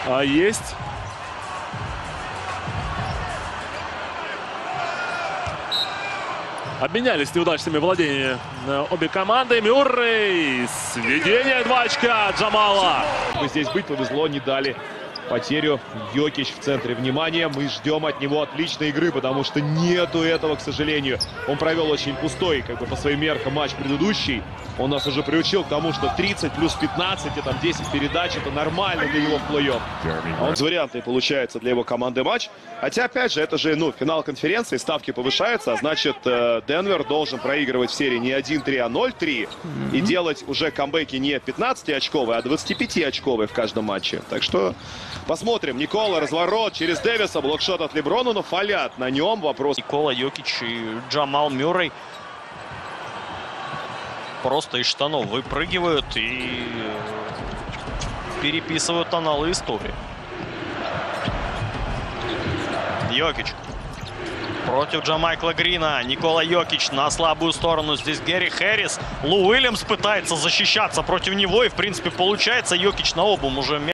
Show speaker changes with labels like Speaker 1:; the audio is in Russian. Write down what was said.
Speaker 1: Есть. Обменялись неудачными владениями обе команды. Мюррей. Сведение 2 очка Джамала.
Speaker 2: Здесь быть повезло, не дали потерю. Йокич в центре внимания. Мы ждем от него отличной игры, потому что нету этого, к сожалению. Он провел очень пустой, по своим меркам, матч предыдущий. Он нас уже приучил к тому, что 30 плюс 15, и там 10 передач, это нормально для него в плей-офф.
Speaker 3: Вариантный получается для его команды матч. Хотя, опять же, это же финал конференции, ставки повышаются, а значит, Денвер должен проигрывать в серии не 1-3, а 0-3. И делать уже камбэки не 15-очковые, а 25-очковые в каждом матче. Так что посмотрим. Никола, разворот через Дэвиса, блокшот от Леброна, но фалят на нем. Вопрос.
Speaker 4: Никола Йокич и Джамал Мюррей просто из штанов выпрыгивают и переписывают аналы истории. Йокич против Джамайкла Грина. Никола Йокич на слабую сторону. Здесь Гэри Хэрис. Лу Уильямс пытается защищаться против него. И, в принципе, получается. Йокич на обум уже